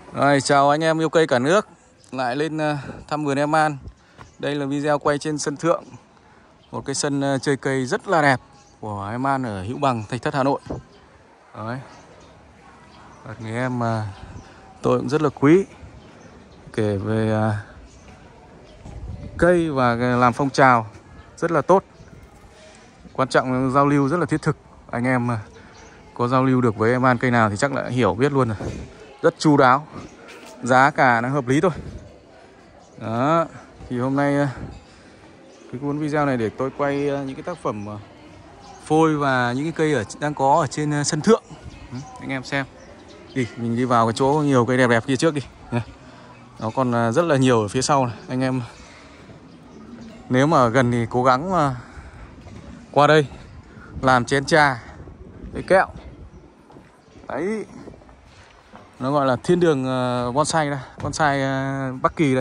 Rồi, chào anh em yêu cây cả nước. Lại lên thăm vườn em An. Đây là video quay trên sân thượng. Một cái sân chơi cây rất là đẹp của em An ở Hữu Bằng, Thạch Thất, Hà Nội. Đấy. Người em mà tôi cũng rất là quý. Kể về cây và làm phong trào rất là tốt. Quan trọng là giao lưu rất là thiết thực. Anh em có giao lưu được với em An cây nào thì chắc là hiểu biết luôn rồi. Rất chu đáo. Giá cả nó hợp lý thôi. Đó. Thì hôm nay cái cuốn video này để tôi quay những cái tác phẩm phôi và những cái cây đang có ở trên sân thượng. Anh em xem. Đi, mình đi vào cái chỗ nhiều cây đẹp đẹp kia trước đi. Nó còn rất là nhiều ở phía sau này. Anh em nếu mà ở gần thì cố gắng qua đây làm chén trà với kẹo. Đấy. Nó gọi là thiên đường bonsai đây, bonsai Bắc Kỳ đây.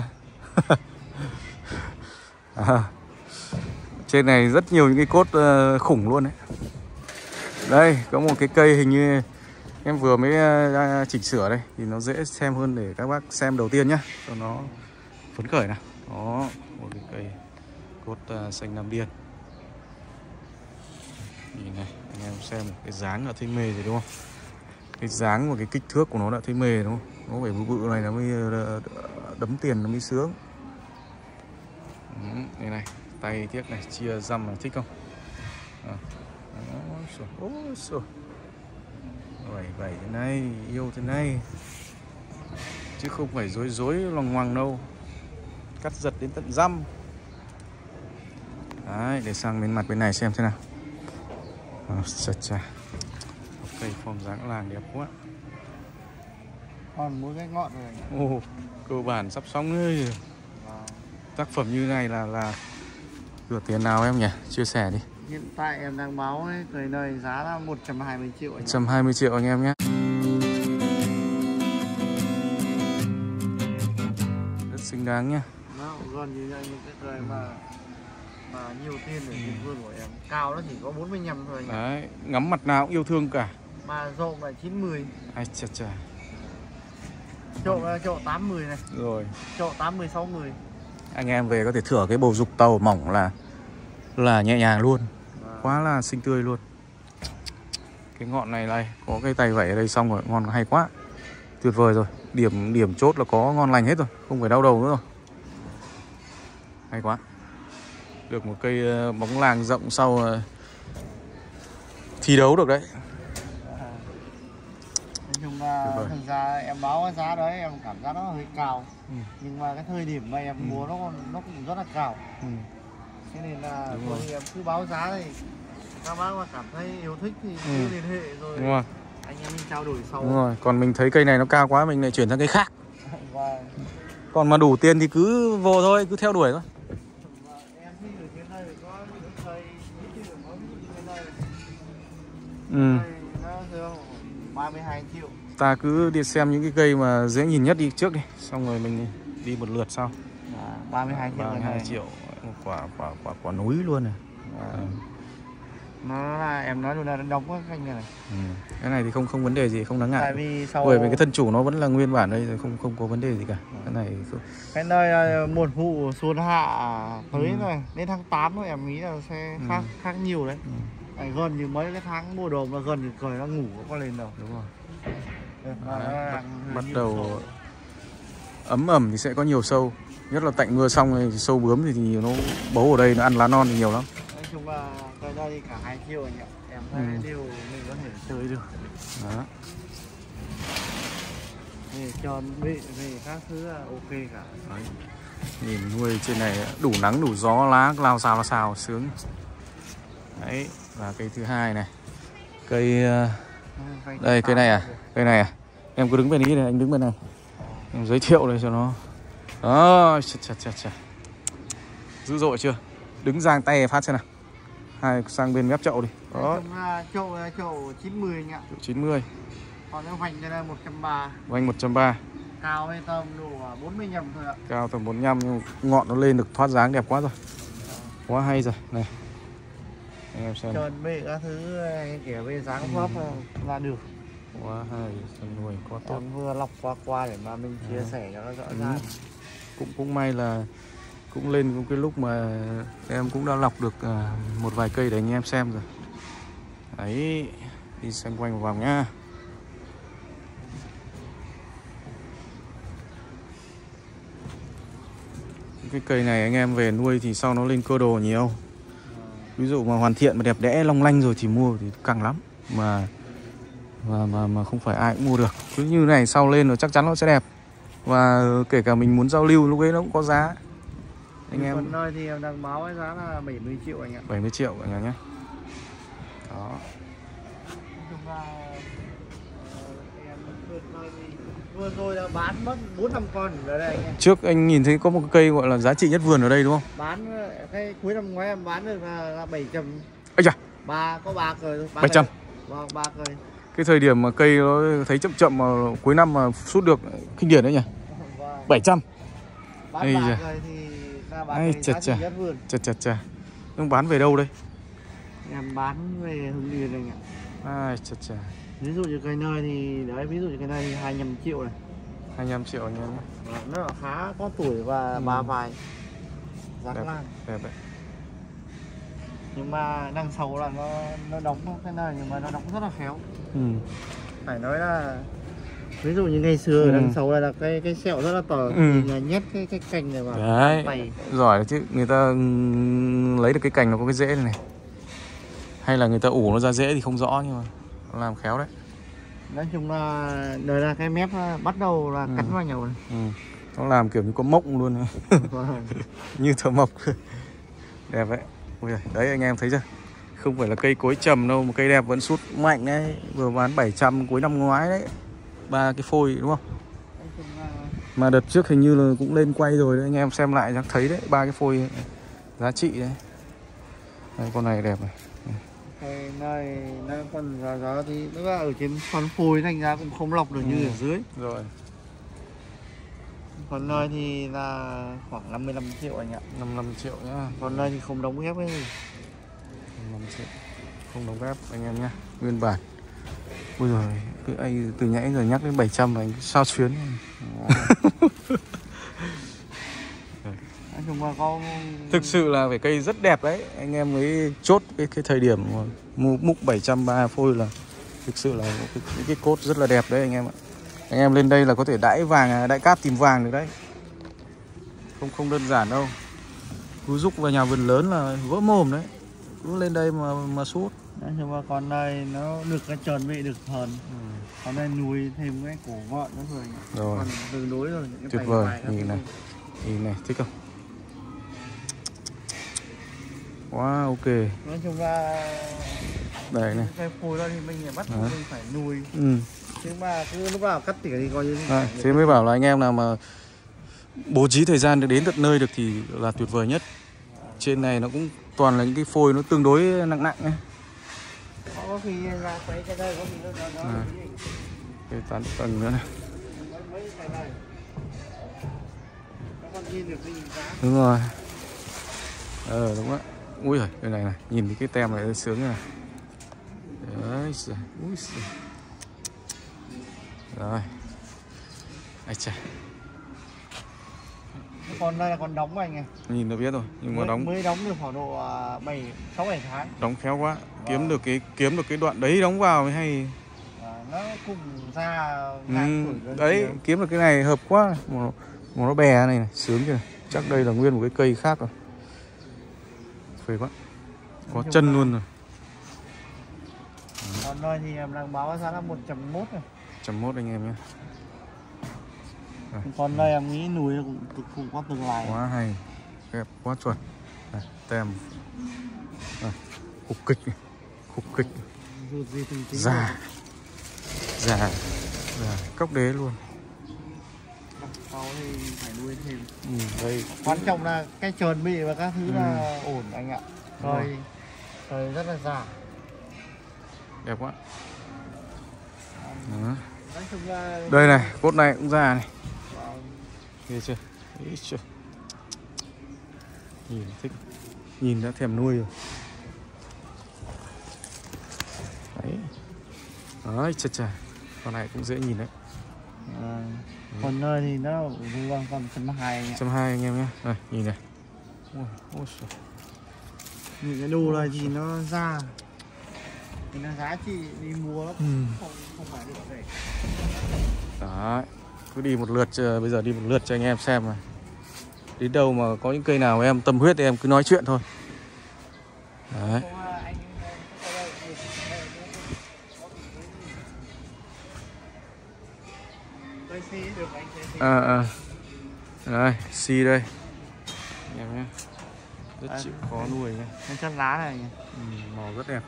Trên này rất nhiều những cái cốt khủng luôn đấy. Đây, có một cái cây hình như em vừa mới chỉnh sửa đây thì nó dễ xem hơn để các bác xem đầu tiên nhá, cho nó phấn khởi nào. Đó, một cái cây cốt xanh Nam Điên. Nhìn này, anh em xem cái dáng là thấy mê rồi đúng không? Cái dáng và cái kích thước của nó đã thấy mê đúng không? Nó phải bự bự này nó mới đấm tiền nó mới sướng. Đây này, tay tiếc này, chia răm này, thích không? Ôi xồi. Vậy thế này, yêu thế này. Chứ không phải dối dối loằng ngoằng đâu. Cắt giật đến tận răm. Đấy, để sang bên mặt bên này xem thế nào. Chà. Cây form dáng làng đẹp quá. Còn mỗi cái ngọn rồi. Cơ bản sắp xong rồi. Tác phẩm như này là cửa tiền nào em nhỉ? Chia sẻ đi. Hiện tại em đang báo ấy, cây này giá là 120 triệu anh. 120 triệu anh em nhé. Rất xứng đáng nhá. Nó gần như những cái cây mà nhiều tiền ở trên vườn của em. Cao nó chỉ có 45 thôi anh. Đấy, ngắm mặt nào cũng yêu thương cả. Mà rộng là 90. Ai chà. Chậu 80 này. Rồi. Chậu 80 60. Anh em về có thể thửa cái bầu dục tàu mỏng là nhẹ nhàng luôn. Quá là xinh tươi luôn. Cái ngọn này đây, có cái tay vẩy ở đây xong rồi, ngon hay quá. Tuyệt vời rồi. Điểm chốt là có ngon lành hết rồi, không phải đau đầu nữa rồi. Hay quá. Được một cây bóng làng rộng sau thi đấu được đấy. Nói chung là thực ra em báo giá đấy em cảm giác nó hơi cao. Nhưng mà cái thời điểm mà em mua nó cũng rất là cao. Thế nên là thôi em cứ báo giá này. Các bác mà cảm thấy yêu thích thì cứ liên hệ rồi. Đúng rồi. Anh em mình trao đổi sau. Đúng rồi, còn mình thấy cây này nó cao quá mình lại chuyển sang cây khác. Còn mà đủ tiền thì cứ vô thôi, cứ theo đuổi thôi. Em thì ở trên đây có những cây nó 32 triệu. Ta cứ đi xem những cái cây mà dễ nhìn nhất đi trước đi, xong rồi mình đi một lượt sau. 32 triệu. 32 triệu, quả núi luôn này. Nó là em nói luôn là đóng cái canh này. Cái này thì không vấn đề gì, không đáng ngại. Tại vì sau bởi vì cái thân chủ nó vẫn là nguyên bản đây, không có vấn đề gì cả. Cái này mùa vụ xuân hạ tới này, đến tháng 8 rồi em nghĩ là sẽ khác nhiều đấy. Gần như mấy cái tháng mùa đầu mà gần như trời nó ngủ có lên đâu. Đúng rồi. Bắt đầu ấm ẩm thì sẽ có nhiều sâu. Nhất là tạnh mưa xong thì sâu bướm thì nó bấu ở đây, nó ăn lá non thì nhiều lắm. Nói chung là cái đây cả 2 triệu anh ạ. Em thấy đều mình có thể chơi được. Đó. Để tròn về các thứ là ok cả. Đấy. Nhìn nuôi trên này đủ nắng đủ gió, lá lao xào sướng. Đấy, và cây thứ hai này. Cây đây, cây này à? Em cứ đứng bên ý này, anh đứng bên này. Em giới thiệu đây cho nó. Đó, chà. Dữ dội chưa? Đứng giang tay phát xem nào. Hai sang bên mép chậu đi. Đó. Chậu 90 anh ạ. Chậu 90. Còn cái vành đây là 130. Vành 130. Cao hay tầm độ 45 thôi ạ. Cao tầm 45 nhưng ngọn nó lên được thoát dáng đẹp quá rồi. Quá hay rồi. Này. Anh em xem. Tròn bệ các thứ kiểu về dáng pháp là được. Quá hay, chăn nuôi quá tốt. Em vừa lọc qua để mà mình chia sẻ cho nó rõ ràng. Cũng may là cũng lên cái lúc mà em cũng đã lọc được một vài cây để anh em xem rồi. Đấy, đi xem quanh một vòng nhá. Cái cây này anh em về nuôi thì sau nó lên cơ đồ nhiều. Ví dụ mà hoàn thiện mà đẹp đẽ long lanh rồi thì mua thì căng lắm. Mà không phải ai cũng mua được. Cứ như này sau lên rồi chắc chắn nó sẽ đẹp. Và kể cả mình muốn giao lưu lúc ấy nó cũng có giá. Anh em Phần nơi thì em đang báo cái giá là 70 triệu anh ạ. 70 triệu anh em nhé. Đó. Vừa rồi là bán mất 4-5 con ở đây anh em. Trước anh nhìn thấy có một cái cây gọi là giá trị nhất vườn ở đây đúng không? Bán cái cuối năm ngoái em bán được là 700. Ây da. Có 3 cời thôi. 700. Vâng, 3 cời. Cái thời điểm mà cây nó thấy chậm mà cuối năm mà sút được kinh điển đấy nhỉ? Vâng. 700. Bán 3 cời thì ra bán cái giá trị nhất vườn. Chà. Nhưng bán về đâu đây? Em bán về Hưng Yên anh ạ. Chà. Ví dụ như cây nơi thì đấy, ví dụ như cây nơi thì 25 triệu này. 25 triệu anh em nhé. Nó là khá có tuổi và ba vài. Rắn lan. Đẹp đấy. Nhưng mà đằng sau là nó đóng cái này, nhưng mà nó đóng rất là khéo. Phải nói là ví dụ như ngày xưa ở đằng sau là cái sẹo rất là to, là nhét cái cành này vào. Đấy. Bày. Giỏi chứ, người ta lấy được cái cành nó có cái rễ này. Hay là người ta ủ nó ra rễ thì không rõ, nhưng mà nó làm khéo đấy. Nói chung là đời là cái mép bắt đầu là cắn vào nhau này. Nó làm kiểu như có mốc luôn. Như thợ mộc. Đẹp đấy. Ui giời, đấy anh em thấy chưa? Không phải là cây cối trầm đâu, một cây đẹp vẫn sút mạnh đấy. Vừa bán 700 cuối năm ngoái đấy. 3 cái phôi đúng không? Mà đợt trước hình như là cũng lên quay rồi đấy, anh em xem lại chắc thấy đấy, 3 cái phôi giá trị đấy. Đây, con này đẹp này. Cái này nó còn giá thì nó ở trên con phôi thành ra cũng không lọc được như ở dưới. Rồi. Còn nơi thì là khoảng 55 triệu anh ạ. 55 triệu nhá. Còn nơi thì không đóng ghép cái gì. 55 triệu. Không đóng ghép anh em nhá. Nguyên bản. Ui giời, cứ anh từ nãy giờ nhắc đến 700 mà anh sao xuyến. Nói chung là có... Thực sự là phải cây rất đẹp đấy. Anh em mới chốt cái thời điểm mua múc 730 phôi là thực sự là cái cốt rất là đẹp đấy anh em ạ. Anh em lên đây là có thể đãi vàng, đãi cát tìm vàng được đấy. Không đơn giản đâu. Cứ rúc vào nhà vườn lớn là vỡ mồm đấy. Cứ lên đây mà sút. Nói chung là con này nó được cái tròn vị được hờn. Con này nuôi thêm cái cổ ngọn nữa rồi. Còn tương đối rồi. Tuyệt vời. Nhìn này. Nhìn này, thích không? Wow, ok. Nói chung là đây này. cái phôi đó thì mình bắt mình phải nuôi. Chứ mà cứ lúc nào cắt tỉa thì coi như thế mới bảo là anh em nào mà bố trí thời gian được đến tận nơi được thì là tuyệt vời nhất. Trên này nó cũng toàn là những cái phôi nó tương đối nặng ấy. Có khi ra quấy cái đây, có khi nó cái tán tầng nữa này. Đúng rồi. Đúng đấy. Ui giời, cái này nhìn cái tem này sướng này. Đấy, ui giời. Rồi. Ai chà. Con đây là con đóng anh này. Nhìn là biết rồi, nhưng mà mới đóng được khoảng độ 6-7 tháng. Đóng khéo quá. Kiếm được cái đoạn đấy đóng vào mới hay. Nó cùng ra ngang tuổi đấy, kiếm được cái này hợp quá. Mà nó bè này, sướng kìa. Chắc đây là nguyên một cái cây khác rồi. Phê quá. Có chân luôn rồi. Còn nơi thì em đang báo giá là 101 rồi. 101 anh em nhé. Còn đây em nghĩ nuôi cũng có tương lai. Quá hay. Đẹp quá chuẩn. Tem. Khúc kịch. Già. Cốc đế luôn. Sau thì phải nuôi thêm. Đây. Quan trọng là cái tròn bị và các thứ là ổn anh ạ. Rồi rất là già. Đẹp quá. Nói chung là... Đây này, cốt này cũng già này. Nghe chưa? Ý chưa? Nhìn thích. Nhìn đã thèm nuôi rồi. Đấy. Đấy, chà. Con này cũng dễ nhìn đấy. Còn nơi thì nó vâng còn 120 anh ạ. 120 anh em nhé. Đây, nhìn này. Ôi Những cái đồ này thì nó ra thì nó giá trị đi mua không phải được rẻ. Đấy, cứ đi một lượt, bây giờ đi một lượt cho anh em xem này. Đến đâu mà có những cây nào em tâm huyết thì em cứ nói chuyện thôi. Đấy. Đây, si đây. Anh em nhé. Rất chịu khó nuôi nhé. Cái chân lá này nhỉ? Màu rất đẹp.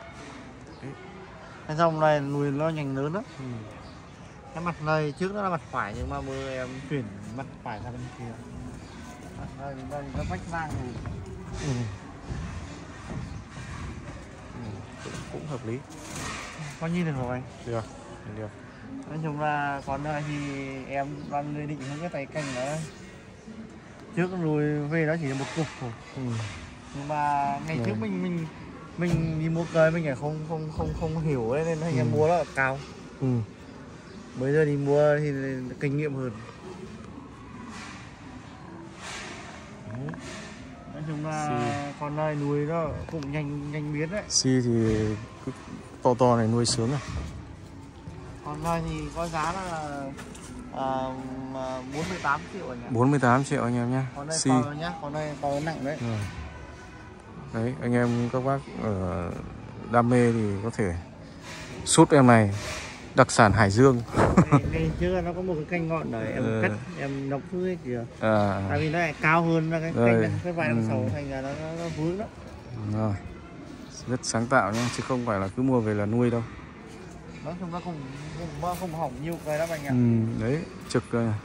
Cái dòng này nuôi nó nhành lớn lắm. Cái mặt này trước nó là mặt phải nhưng mà mưa em chuyển mặt phải ra bên kia. Mặt này nó vách vang rồi. Cũng hợp lý. Có nhìn được rồi. Được. Nói chung là còn đây thì em đang định hướng cái tay canh đó. Trước nuôi về nó chỉ là một cục thôi. Nhưng mà ngày trước mình đi mua cây mình không hiểu ấy, nên anh em mua nó là cao. Bây giờ đi mua thì kinh nghiệm hơn. Nói chung là con này nuôi nó cũng nhanh biến đấy. Si thì to này nuôi sướng rồi. Con này thì có giá là 48 triệu anh ạ. 48 triệu anh em nhé. Con này Si. to nhá, con này to nặng đấy. Đấy, anh em các bác ở đam mê thì có thể sút em này, đặc sản Hải Dương. Ngày trước nó có một cái canh ngọn đấy, em cắt em nọc dưới kìa. Tại vì nó lại cao hơn cái canh cái vài năm sau thành ra nó vướng đó. Rồi. Rất sáng tạo nhá, chứ không phải là cứ mua về là nuôi đâu. Nói chung nó không hỏng nhiều cái đó anh ạ. Đấy, trực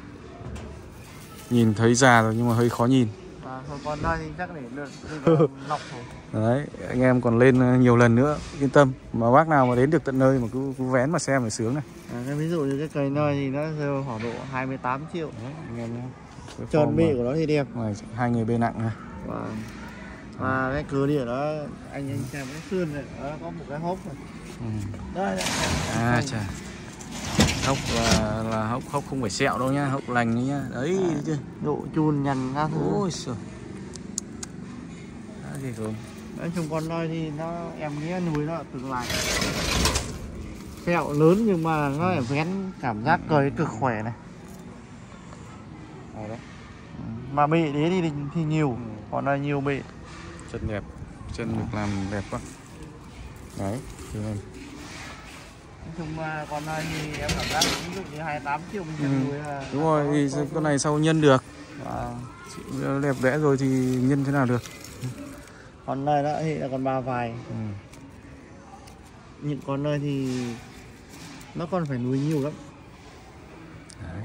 nhìn thấy già rồi nhưng mà hơi khó nhìn. Còn đây thì chắc để lọc thôi. Đấy, anh em còn lên nhiều lần nữa, yên tâm. Mà bác nào mà đến được tận nơi mà cứ vén mà xem phải sướng này. Ví dụ như cái cây nơi thì nó rơi khoảng độ 28 triệu. Đấy, anh em nhé. Tròn bệ của nó thì đẹp. Ngoài 2 người bê nặng này. Và cái cửa địa đó anh xem cái xương này nó có một cái hốc này. Đây. Chà. Hốc là hốc không phải sẹo đâu nhá, hốc lành đấy nhá. Đấy chứ. Độ chun nhằn ra thứ. Ôi giời. Gì rồi. Nói chung con noi thì nó em nghĩ nuôi nó tương lai. Sẹo lớn nhưng mà nó lại vén cảm giác cười cực khỏe này. Đấy. Mà bệ đấy thì nhiều, còn là nhiều bệ. Chân đẹp, chân được làm đẹp quá. Đấy, thì này. Nói chung là con này thì em cảm giác ví dụ như 28 triệu mình chân nuôi là... Đúng rồi, thì con này sau nhân được. Đẹp đẽ rồi thì nhân thế nào được. Con này đó thì là con ba vài. Những con này thì nó còn phải nuôi nhiều lắm. Đấy.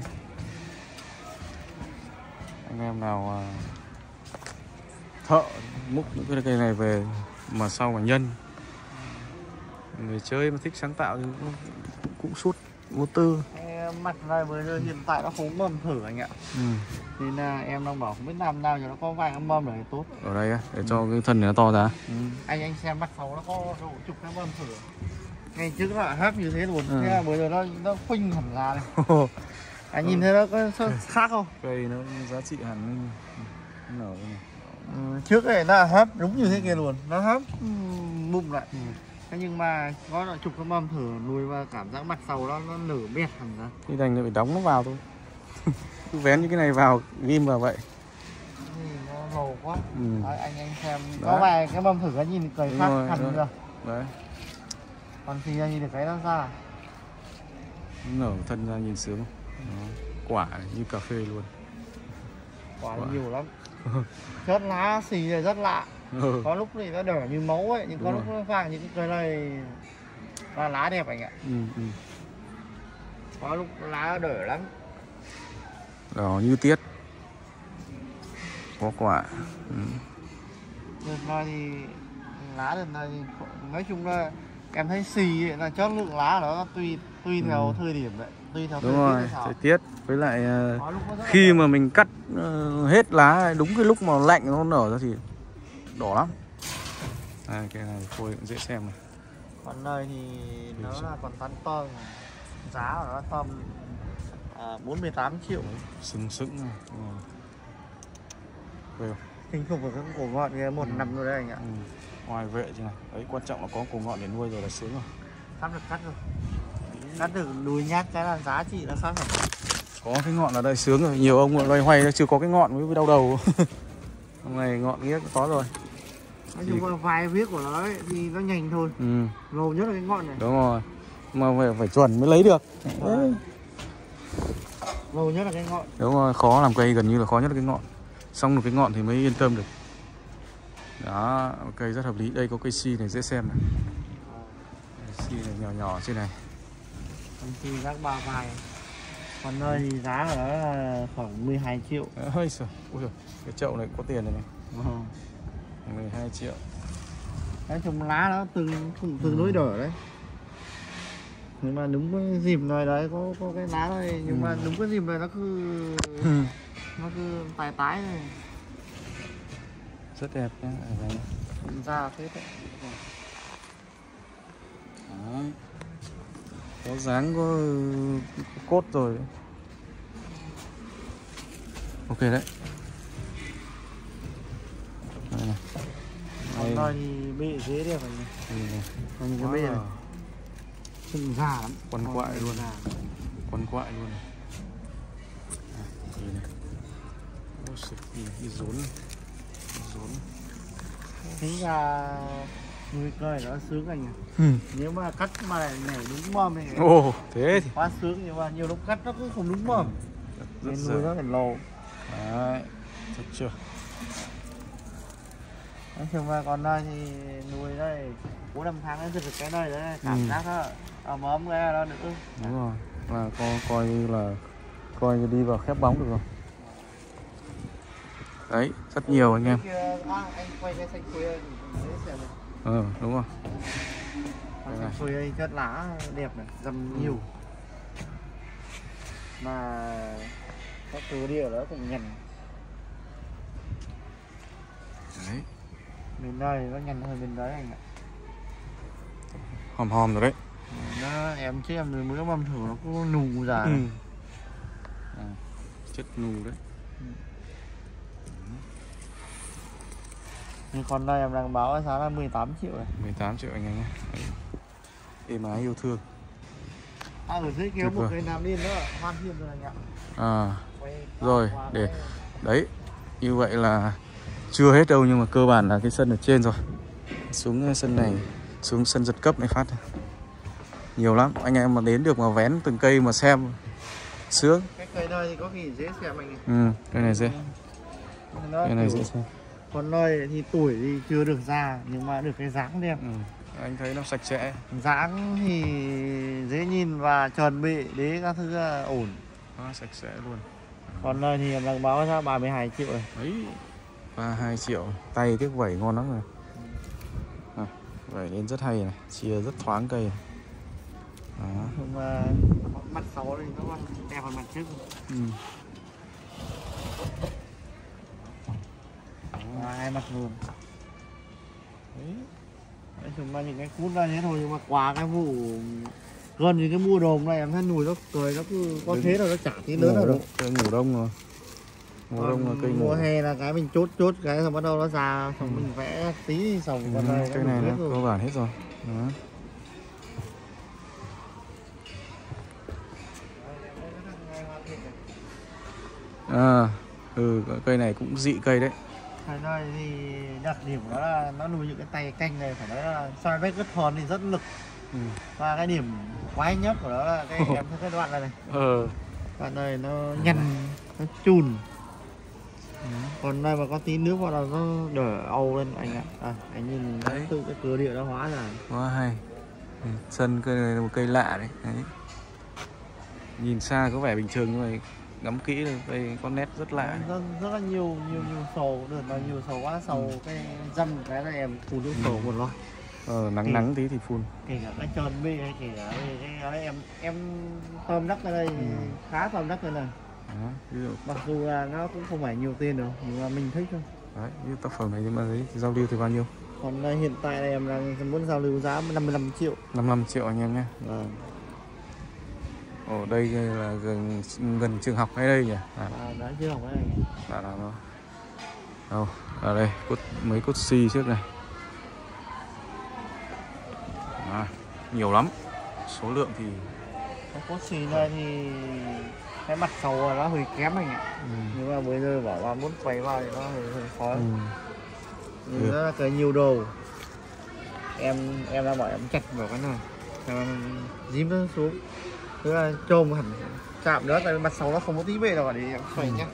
Anh em nào thợ múc những cái cây này về mà sau mà nhân, người chơi mà thích sáng tạo thì cũng sút vô tư. Mặt này bây giờ hiện tại nó không mầm thử anh ạ. Nên là em đang bảo không biết làm nào cho nó có vài cái mầm này tốt. Ở đây á, để cho cái thân này nó to ra. Anh xem mặt sau nó có độ chục cái mầm thử. Ngày trước nó là hấp như thế luôn. Thế là bây giờ nó khuynh hẳn ra này. Anh nhìn thấy nó có khác không? Cây nó giá trị hẳn lên nở này. Trước này nó là hấp đúng như thế kia luôn, nó hấp bụng lại. Thế nhưng mà có là chục cái mầm thử nuôi và cảm giác mặt sau nó nở bẹt hẳn ra. Thì đành phải đóng nó vào thôi. Cứ vén những cái này vào, ghim vào vậy. Nó lồ quá. Đấy, anh xem có vài cái mầm thử anh nhìn cười khác hẳn rồi. Đấy. Còn thì anh nhìn được cái nó ra. Nở thân ra nhìn sướng. Quả như cà phê luôn. Quả nhiều lắm. Chất lá xì này rất lạ. Có lúc thì nó đỏ như máu ấy, nhưng có lúc nó vàng những cái này là lá đẹp anh ạ. Có lúc lá đỏ lắm. Đỏ như tiết. Có quả. Đợt này thì lá đợt này thì nói chung là em thấy xì ấy, là chất lượng lá nó tùy theo thời điểm đấy, tùy theo đúng rồi, thời tiết với lại khi mà mình cắt hết lá đúng cái lúc mà lạnh nó nở ra thì đỏ lắm. Cái này phôi cũng dễ xem này. Còn này thì nó là còn tán to. Giá của nó tầm 48 triệu. Sừng sững này. Kinh khủng của cái cổ ngọn kia 1 năm rồi đấy anh ạ. Ngoài vệ chứ này. Đấy, quan trọng là có cổ ngọn để nuôi rồi là sướng rồi. Sắp được cắt rồi. Cắt được đùi nhát cái là giá trị nó sắp rồi. Có cái ngọn ở đây sướng rồi. Nhiều ông loay hoay chưa có cái ngọn mới đau đầu. Hôm nay ngọn nghĩa có rồi. Nói chung là vài viết của nó ấy, thì nó nhanh thôi. Ngầu nhất là cái ngọn này. Đúng rồi. Mà phải chuẩn mới lấy được. Ngầu nhất là cái ngọn. Đúng rồi, khó làm cây gần như là khó nhất là cái ngọn. Xong được cái ngọn thì mới yên tâm được. Đó, cây rất hợp lý. Đây có cây si này dễ xem này. Si này nhỏ nhỏ trên này. Si rác 3 vài. Còn nơi thì giá của nó là khoảng 12 triệu. Ôi giời, cái chậu này có tiền này này. 12 triệu. Nói chung lá nó từng nối đỏ đấy. Nhưng mà đúng cái dịp này đấy có cái lá này, nhưng mà đúng cái dịp này nó cứ tái tái này. Rất đẹp nhá. Ra phết đấy. Đó. Có dáng có cốt rồi. Ok đấy. Đây này. Còn đây thì bệ dễ đẹp rồi này. Còn cái bệ này sừng già lắm. Quằn quại luôn. Quằn quại luôn này. Đây này. Ôi xịt, đi rốn này. Rốn. Tính ra nuôi cây nó sướng anh nhỉ. Nếu mà cắt mà lại nhảy đúng mâm này. Ồ, thế thì quá sướng, nhưng mà nhiều lúc cắt nó cũng không đúng mâm. Nên nuôi nó phải lồ. Đấy, thật chưa? Nói chung là còn đây thì nuôi đây 4-5 tháng nó giật được cái này đấy, cảm giác nó móm cái nó nữa. Đúng rồi, là coi như đi vào khép bóng được rồi. Đấy, rất nhiều anh em. Anh quay cái xanh khuya dễ xem này. Đúng rồi. Xanh khuya đây chất lá đẹp này, rầm nhiều. Mà các thứ địa đó cũng nhằn. Đấy. Bên đây nó nhằn hơn bên đấy anh ạ. Hòm rồi đấy. Nó em chứ em rồi mới mâm thử nó có nù ra. Chất nù đấy. Nhưng con đây em đang báo giá là 18 triệu này. 18 triệu anh em nhé. Êm ái yêu thương. Ở dưới kia một cái nam điên nữa, Hoan Thiên rồi anh ạ. Rồi, để đấy. Như vậy là chưa hết đâu, nhưng mà cơ bản là cái sân ở trên rồi. Xuống sân này, xuống sân giật cấp này phát này. Nhiều lắm, anh em mà đến được mà vén từng cây mà xem sướng. Cái cây đây thì có gì dễ xem anh. Cây này dễ. Cây này dễ xem. Còn nơi thì tuổi thì chưa được ra, nhưng mà được cái dáng đẹp. Anh thấy nó sạch sẽ. Dáng thì dễ nhìn và tròn bệ, đế các thứ ổn. Nó sạch sẽ luôn. Còn nơi thì em đang báo ra 32 triệu này. Đấy, 32 triệu. Tay tiếc vẩy ngon lắm rồi. Vẩy lên rất hay này, chia rất thoáng cây này. Đó. Nhưng mà mặt sau thì nó còn đẹp hơn mặt trước. Hai mặt luôn. Đấy. Nói chung là những cái cút ra thế thôi, nhưng mà qua cái vụ gần như cái mùa đông này em thấy nùi nó cười nó cứ có thế rồi nó chả tí lớn nào đâu. Cây ngủ đông rồi. Mùa đông là cây ngủ. Mùa hè là cái mình chốt cái xong bắt đầu nó ra, xong mình vẽ tí xong còn đây cây này nó cơ bản hết rồi. Đó. Cây này cũng dị cây đấy. Cái này thì đặc điểm của nó là nó nuôi những cái tay canh này phải nói là xoay vết rất hòn thì rất lực. Và cái điểm quái nhất của nó là cái em thấy cái đoạn này này. Đoạn này nó nhăn, nó chùn. Còn đây mà có tí nước vào là nó đỡ âu lên anh ạ. Anh nhìn đấy, từ cái cửa địa nó hóa ra. Quá hay. Sân cây này là một cây lạ đấy. Nhìn xa có vẻ bình thường nhưng mà ngắm kỹ là đây có nét rất lạ. Rất là nhiều sầu, được là nhiều sầu quá, sầu cái dăm cái là em phun nước sầu một lo. Nắng tí thì phun. Kể cả cái tròn bê hay kể cả cái em tôm đất ở đây khá tôm đất đây này. Ví dụ mặc dù là nó cũng không phải nhiều tiền đâu, nhưng mà mình thích thôi. Đấy, như tác phẩm này nhưng mà đấy giao lưu thì bao nhiêu? Còn hiện tại này em đang muốn giao lưu giá 55 triệu. 55 triệu anh em nhé. Ở đây là gần trường học hay đây nhỉ? Đấy trường học đây. Là nó. Đâu, ở đây mấy cốt xi trước này. Nhiều lắm. Số lượng thì cái cốt xi này thì cái mặt sau nó hơi kém anh ạ. Nhưng mà bây giờ bảo là muốn quay vào thì nó hơi khó. Nhưng nó là cái nhiều đồ. Em đã bảo em chặt vào cái này. Em dím nó xuống. Thế là trôm hẳn chạm nữa, tại vì mặt sau nó không có tí bệ đâu để em xoay nhá.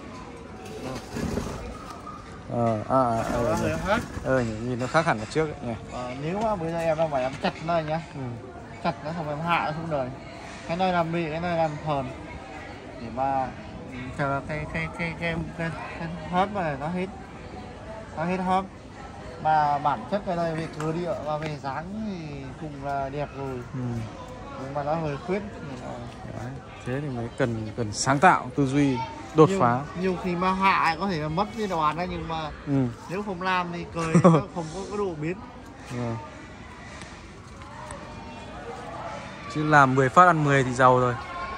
Nhìn nó khác hẳn ở trước ấy nhỉ. Nếu mà bây giờ em đang phải em chặt nó nhá. Chặt nó không em hạ nó xuống đời. Cái nơi làm bị, cái nơi làm thờn để mà chờ cái hớp này nó hết hớp. Mà bản chất cái này về cơ địa và về dáng thì cũng là đẹp rồi. Nhưng mà nó hơi khuyết. Đấy, thế thì mới cần sáng tạo, tư duy đột phá. Nhiều khi mà hạ có thể là mất cái đồ án đấy, nhưng mà nếu không làm thì cười nó không có cái độ biến. Chứ làm 10 phát ăn 10 thì giàu rồi.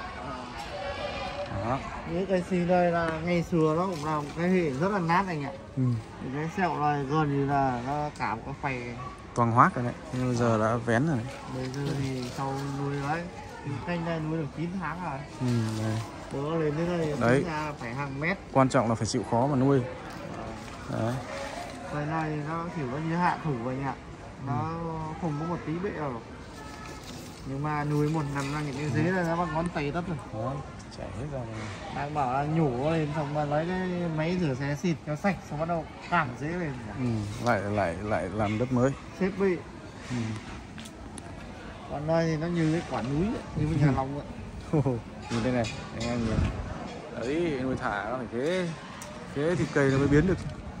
Đó. Những cái xì đây là ngày xưa nó cũng là một cái hệ rất là nát anh ạ. Cái sẹo này gần như là nó cả một cái phày toàn hoác rồi đấy, nhưng bây giờ đã vén rồi. Bây giờ thì sau nuôi đấy, kênh này nuôi được 9 tháng rồi. Bữa lên đến đây đấy ra phải hàng mét. Quan trọng là phải chịu khó mà nuôi. Đấy. Cái này nó kiểu như hạ thủ anh ạ. Nó không có một tí bệ đâu. Nhưng mà nuôi một năm là những cái dế này nó bằng ngón tay tất rồi. Đó, chảy hết ra rồi. Đang bảo là nhổ lên xong mà lấy cái máy rửa xe xịt cho sạch xong bắt đầu cảm dế lên. Lại làm đất mới. Xếp bị. Còn đây thì nó như cái quả núi ấy, như bên nhà lòng vậy. Nhìn đây này, anh em nhìn. Đấy, nuôi thả nó phải thế thì cây nó mới biến được.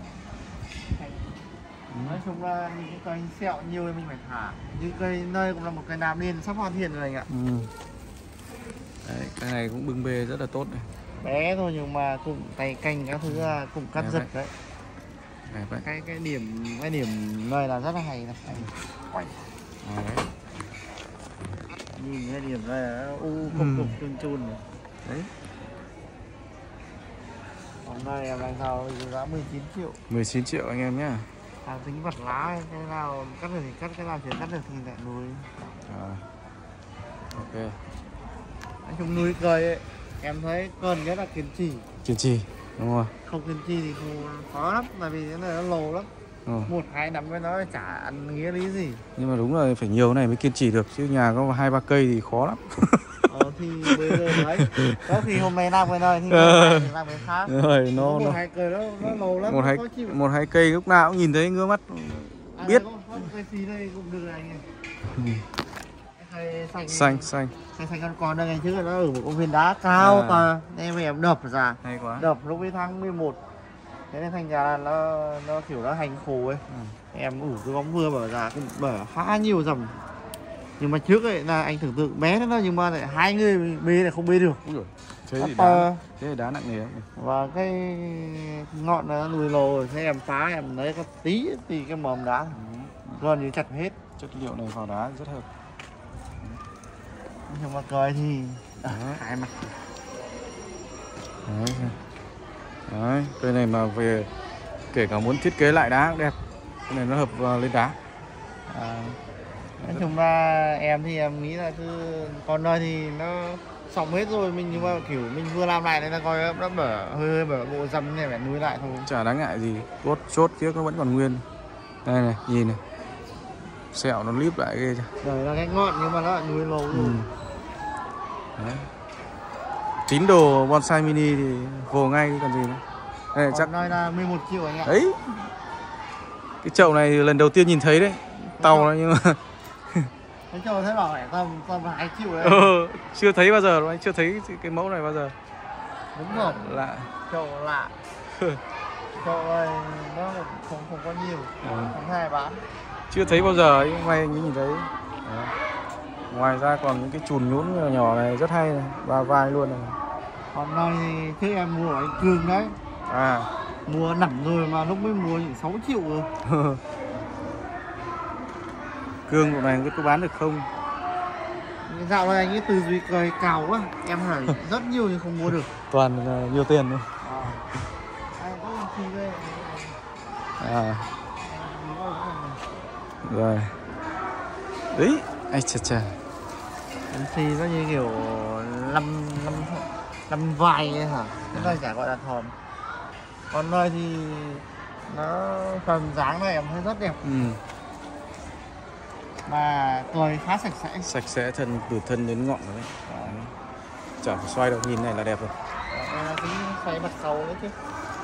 Nói chung là những cái cây sẹo nhiều thì mình phải thả. Như cây nơi cũng là một cây nam niên sắp hoàn thiện rồi anh ạ. Đấy, cái này cũng bưng bê rất là tốt này. Bé thôi nhưng mà cũng tay canh các thứ là cũng cắt giật đấy. Cái điểm này là rất là hay này. Anh quay. Đấy. Nhìn cái điểm này là cục chun này. Đấy. Hôm nay em đang thao giá 19 triệu. 19 triệu anh em nhá. Tính vật lá, cái nào cắt được thì cắt, cái nào chưa cắt được thì lại nuôi. Ok. Nói chung nuôi cười ấy, em thấy cần nhất là kiên trì. Kiên trì, đúng rồi. Không kiên trì thì khó lắm, tại vì cái này nó lồ lắm. 1-2 năm với nó chả ăn nghĩa lý gì. Nhưng mà đúng là phải nhiều này mới kiên trì được, chứ nhà có 2-3 cây thì khó lắm. Thì bây giờ đấy, có khi hôm nay làm cái này thì làm cái khác. Rồi, nó 1-2 cây nó lồ lắm, khó chịu. 1-2 cây lúc nào cũng nhìn thấy ngứa mắt biết. Có cây xí đây cũng được anh ơi. Xanh con đây ngày trước nó ở một công viên đá cao to, nên em đập ra. Hay quá. Đập lúc với tháng 11. Thế nên thành ra là nó kiểu nó hành khô ấy. Em cái bóng mưa bảo ra cũng bở khá nhiều dầm. Nhưng mà trước ấy là anh tưởng tượng bé nó nhưng mà lại 2 người bê lại không bê được. Thế thì đá nặng nề lắm. Và cái ngọn nó lùi lồ rồi, thế em phá em lấy cái tí thì cái mầm đá gần như chặt hết. Chất liệu này vào đá rất hợp. Nhưng mà cười thì hai mặt. Đấy, cây này mà về kể cả muốn thiết kế lại đá cũng đẹp. Cái này nó hợp lên đá. Nói chung là em thì em nghĩ là cứ con nơi thì nó xong hết rồi, mình nhưng mà kiểu mình vừa làm lại nên là coi nó bở hơi bở bộ dầm này phải nuôi lại thôi. Chả đáng ngại gì, chốt trước nó vẫn còn nguyên. Đây này, nhìn này. Sẹo nó líp lại ghê chưa. Đây là cái ngọn nhưng mà nó lại nuôi lâu rồi. Đấy. Tín đồ bonsai mini thì vô ngay còn gì nữa. Đây chắc nơi là 11 triệu anh ạ. Đấy. Cái chậu này lần đầu tiên nhìn thấy đấy. Tàu đấy nhưng mà cái chậu thấy bảo phải tầm 2 triệu đấy. Chưa thấy bao giờ, anh chưa thấy cái mẫu này bao giờ. Đúng rồi. Lạ. Chậu lạ. Chậu này nó không có nhiều. Không hay bán. Chưa thấy bao giờ, nhưng may anh nhìn thấy. Đấy. Ngoài ra còn những cái chùn nhũn nhỏ nhỏ này rất hay này, vai luôn này. Còn này thì thế em mua ở anh Cương đấy. Mua nặng rồi mà lúc mới mua chỉ 6 triệu rồi. Cương bộ này có bán được không? Dạo này anh ấy tư duy cười cào quá, em hỏi rất nhiều nhưng không mua được. Toàn nhiều tiền thôi. Anh có làm gì đây? Rồi. Đấy, ai chà chà. MC nó như kiểu năm vai ấy hả? Cái này chả gọi là thòn. Còn nơi thì nó phần dáng này em thấy rất đẹp. Mà cười khá sạch sẽ. Sạch sẽ thân từ thân đến ngọn đấy. Chả phải xoay đâu, nhìn này là đẹp rồi. Đây là tính xoay mặt sau nữa chứ.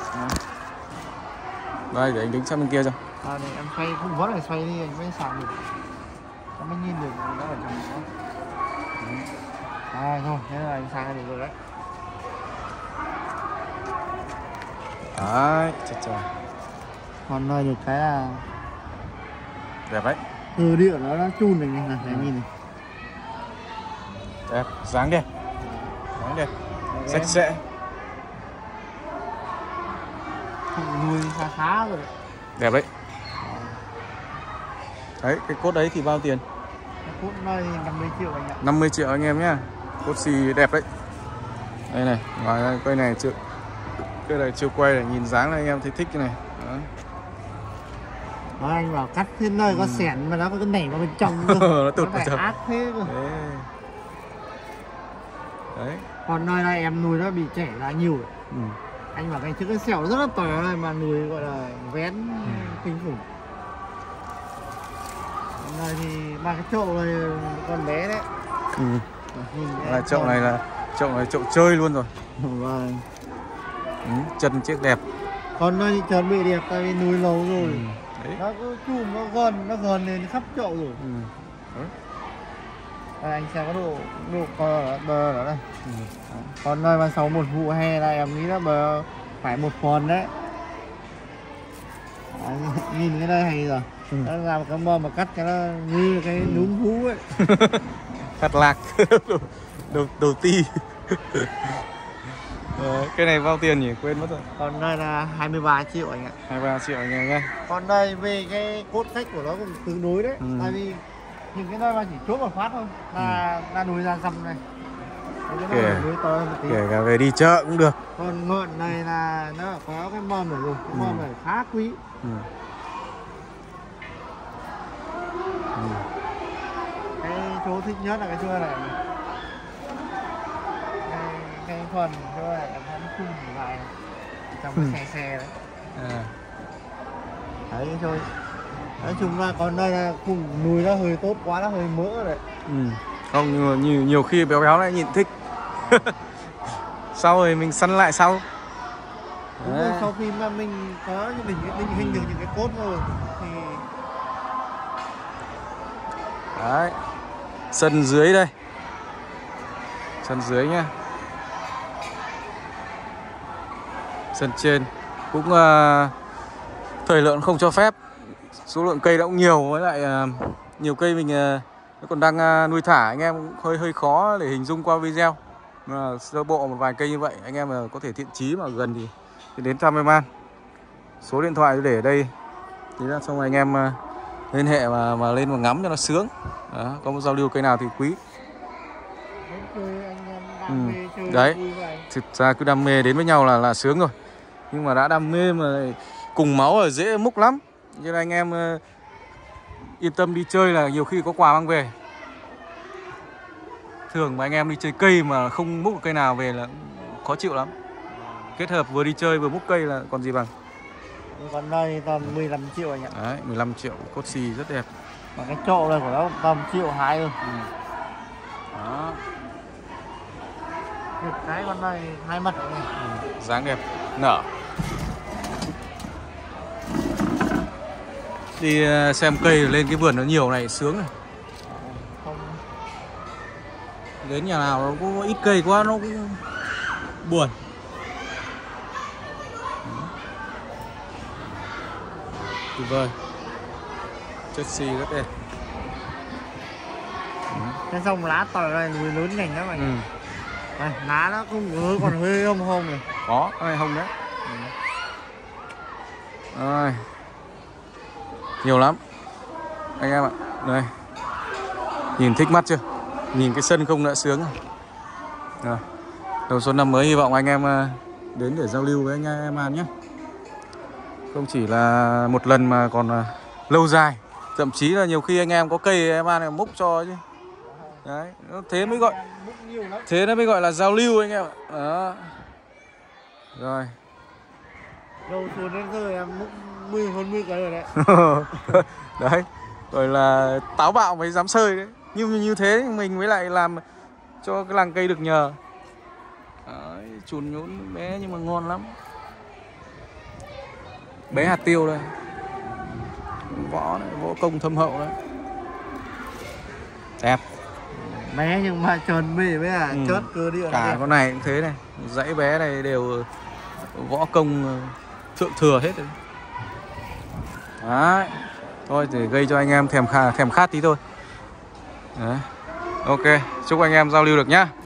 Đây để anh đứng sang bên kia cho. Để em xoay không vẫn phải xoay đi anh mới sàng được. Em mới nhìn được nó ở trong đó. Thôi, thế là anh sang được rồi đấy. Đấy, chà chà. Còn nơi được cái là đẹp đấy. cơ địa nó chun này này, anh nhìn này. Đẹp, dáng đẹp. Dáng đẹp. Sạch sẽ. Nuôi khá rồi đấy. Đẹp đấy. Đấy, cái cốt đấy thì bao tiền? Cái cốt nơi thì 50 triệu anh ạ. 50 triệu anh em nhá. Cốt xì đẹp đấy. Đây này, ngoài đây cây này chưa, cái này chưa quay để nhìn dáng này anh em thấy thích cái này. Đó. Đó, anh bảo cắt thế nơi có xẻn mà nó có cái nảy vào bên trong cơ. Nó tụt vào trong. Ác thế cơ. Đấy. Còn nơi này em nuôi nó bị chảy ra nhiều rồi. Anh bảo cái trước cái sẹo rất là to này mà nuôi gọi là vén kinh khủng. Này thì ba cái chậu này con bé đấy. Là chậu này là chậu chơi luôn rồi. Vâng. Chân chiếc đẹp. Con nó thì chân bị đẹp tại vì nuôi lâu rồi. Đấy. Nó cứ chùm nó gần lên khắp chậu rồi. Anh xem có độ bờ đó đây. Còn nơi mà sau một vụ hè này em nghĩ là bờ phải một phần đấy. Nhìn cái đây hay rồi. Nó làm cái mơ mà cắt cái nó như cái núm vú ấy. Cắt lạc. đầu ti. Cái này bao tiền nhỉ? Quên mất rồi. Còn đây là 23 triệu anh ạ. 23 triệu anh em nhé. Còn đây về cái cốt cách của nó cũng tương đối đấy. Tại vì những cái nơi mà chỉ chốt một phát thôi là núi ra dăm này. Kể cả về đi chợ cũng được. Còn ngọn này là nó có cái mâm này rồi. Cái mâm này khá quý. Cái chỗ thích nhất là cái chuôi này. Cái phần chuôi này em thấy nó khung lại trong cái xe đấy. Đấy thôi. Nói chung là còn đây là cùng nuôi nó hơi tốt quá, nó hơi mỡ đấy. Không, nhưng mà nhiều khi béo béo này nhìn thích. Sau rồi mình săn lại sau. Đúng rồi, sau khi mà mình có định hình được những cái cốt rồi thì đấy. Sân dưới đây. Sân dưới nhá. Sân trên cũng thời lượng không cho phép. Số lượng cây đã cũng nhiều, với lại nhiều cây mình nó còn đang nuôi thả, anh em cũng hơi khó để hình dung qua video. Mà sơ bộ một vài cây như vậy, anh em có thể thiện chí mà gần thì đến thăm em An. Số điện thoại để ở đây. Thì là xong rồi anh em liên hệ mà lên mà ngắm cho nó sướng. Đó, có một giao lưu cây nào thì quý. Đấy, thực ra cứ đam mê đến với nhau là sướng rồi. Nhưng mà đã đam mê mà cùng máu là dễ múc lắm. Cho nên anh em yên tâm đi chơi là nhiều khi có quà mang về. Thường mà anh em đi chơi cây mà không múc được cây nào về là khó chịu lắm. Kết hợp vừa đi chơi vừa múc cây là còn gì bằng. Còn đây tầm 15 triệu anh ạ. Đấy, 15 triệu, cốt xì rất đẹp. Và cái chậu này của nó tầm 1,2 triệu thôi. Đó. Được cái con này hai mặt này. Dáng đẹp, nở. Đi xem cây lên cái vườn nó nhiều này sướng này. Không. Đến nhà nào nó cũng có ít cây quá nó cũng buồn. Tuyệt vời. Chất xì rất đẹp. Cái dòng lá tỏi này núi lớn nhanh lắm anh. Đây, lá nó cũng còn hơi hông này. Có, cái này hông đấy. Rồi. Nhiều lắm anh em ạ. Đây. Nhìn thích mắt chưa? Nhìn cái sân không đã sướng rồi. Đầu xuân năm mới hy vọng anh em đến để giao lưu với anh em An nhé. Không chỉ là một lần mà còn lâu dài. Thậm chí là nhiều khi anh em có cây em An múc cho chứ. Đấy, thế mới gọi, thế nó mới gọi là giao lưu anh em ạ. Đó. Rồi. Đầu xuân đến giờ em múc hơn 10 cái rồi đấy. Đấy, rồi là táo bạo mới dám sơi đấy. Như thế mình mới lại làm cho cái làng cây được nhờ. Đấy, chùn nhũn bé nhưng mà ngon lắm. Bé hạt tiêu đây. Võ này, võ công thâm hậu đấy. Đẹp. Bé nhưng mà tròn mì với chớt cơ đi. Cả con này cũng thế này. Dãy bé này đều võ công thượng thừa hết rồi. Đấy. Thôi để gây cho anh em thèm khát tí thôi. Đấy. Ok, chúc anh em giao lưu được nhá.